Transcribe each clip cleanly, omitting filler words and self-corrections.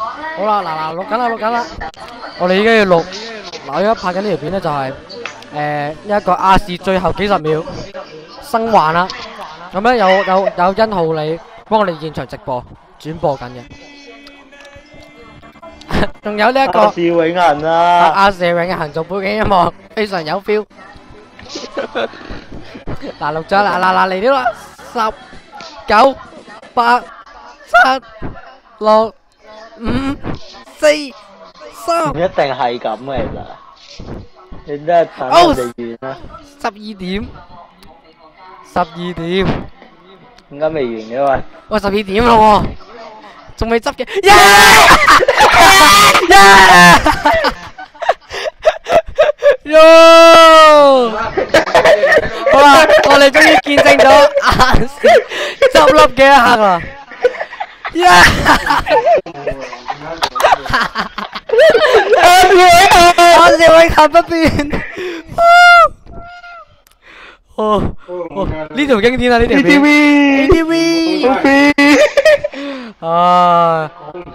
好啦，嗱錄緊啦，錄緊啦。我哋而家要錄，嗱我而家拍緊呢條片咧就係呢一個亞視最後幾十秒生還啦。咁咧有殷浩你幫我哋現場直播轉播緊嘅，仲有呢一個亞視永恆啊！ 亞視永恆做背景音樂，非常有 feel。嗱錄咗嗱嚟啲啦，10、9、8、7、6、5、4、3。 唔一定係咁嘅，其實你都係等人哋完啦。 12點，12點， 點解未完嘅喂？ 喂12點啦喎，仲未執嘅，耶！喲！好啦，我哋終於見證咗亞視執笠嘅一刻啦！耶！亞視永恆不變。哦，呢條經典啊，呢條片 ATV 啊！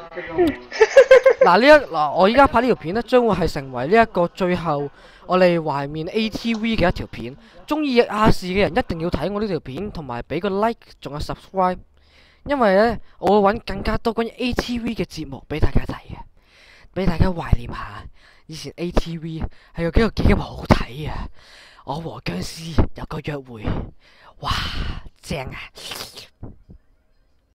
我依家拍呢條片咧，將會係成為呢一個最後我哋懷念 ATV 嘅一條片。中意亞視嘅人一定要睇我呢條片，同埋俾個 like， 仲有 subscribe， 因為咧我會揾更加多關於 ATV 嘅節目俾大家睇嘅，俾大家懷念下以前 ATV 係有幾咁好睇啊！我和僵屍有個約會，哇，正啊！